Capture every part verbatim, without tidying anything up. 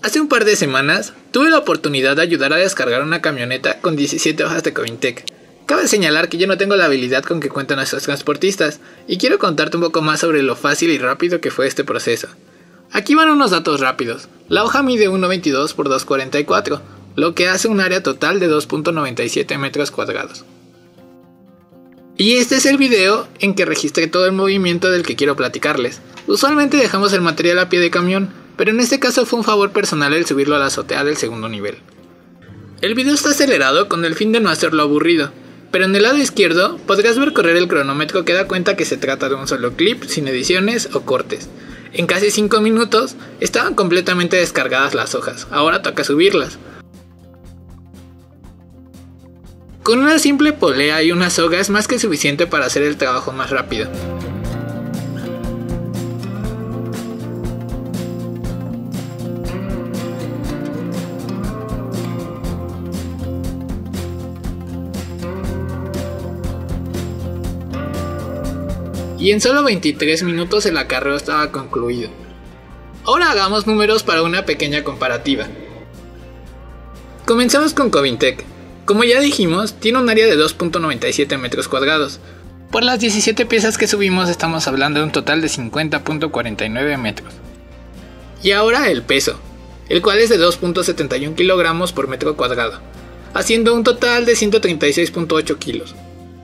Hace un par de semanas tuve la oportunidad de ayudar a descargar una camioneta con diecisiete hojas de Covintec. Cabe señalar que yo no tengo la habilidad con que cuentan nuestros transportistas y quiero contarte un poco más sobre lo fácil y rápido que fue este proceso. Aquí van unos datos rápidos. La hoja mide uno veintidós por dos cuarenta y cuatro, lo que hace un área total de dos punto noventa y siete metros cuadrados. Y este es el video en que registré todo el movimiento del que quiero platicarles. Usualmente dejamos el material a pie de camión, pero en este caso fue un favor personal el subirlo a la azotea del segundo nivel. El video está acelerado con el fin de no hacerlo aburrido, pero en el lado izquierdo podrás ver correr el cronómetro que da cuenta que se trata de un solo clip sin ediciones o cortes. En casi cinco minutos estaban completamente descargadas las hojas, ahora toca subirlas. Con una simple polea y una soga es más que suficiente para hacer el trabajo más rápido. Y en solo veintitrés minutos el acarreo estaba concluido. Ahora hagamos números para una pequeña comparativa. Comencemos con Covintec. Como ya dijimos, tiene un área de dos punto noventa y siete metros cuadrados. Por las diecisiete piezas que subimos estamos hablando de un total de cincuenta punto cuarenta y nueve metros. Y ahora el peso, el cual es de dos punto setenta y uno kilogramos por metro cuadrado, haciendo un total de ciento treinta y seis punto ocho kilos.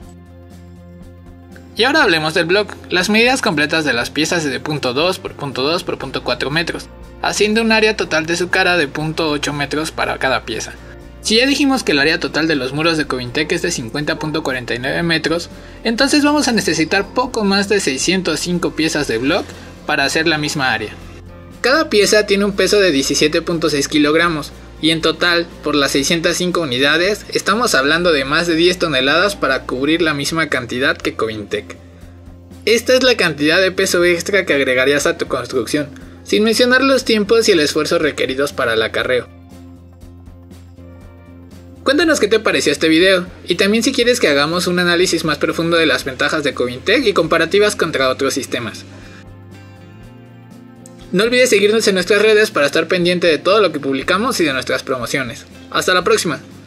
Y ahora hablemos del block. Las medidas completas de las piezas es de punto dos por punto dos por punto cuatro metros, haciendo un área total de su cara de punto ocho metros para cada pieza. Si ya dijimos que el área total de los muros de Covintec es de cincuenta punto cuarenta y nueve metros, entonces vamos a necesitar poco más de seiscientas cinco piezas de block para hacer la misma área. Cada pieza tiene un peso de diecisiete punto seis kilogramos, y en total, por las seiscientas cinco unidades, estamos hablando de más de diez toneladas para cubrir la misma cantidad que Covintec. Esta es la cantidad de peso extra que agregarías a tu construcción, sin mencionar los tiempos y el esfuerzo requeridos para el acarreo. Cuéntanos qué te pareció este video, y también si quieres que hagamos un análisis más profundo de las ventajas de Covintec y comparativas contra otros sistemas. No olvides seguirnos en nuestras redes para estar pendiente de todo lo que publicamos y de nuestras promociones. ¡Hasta la próxima!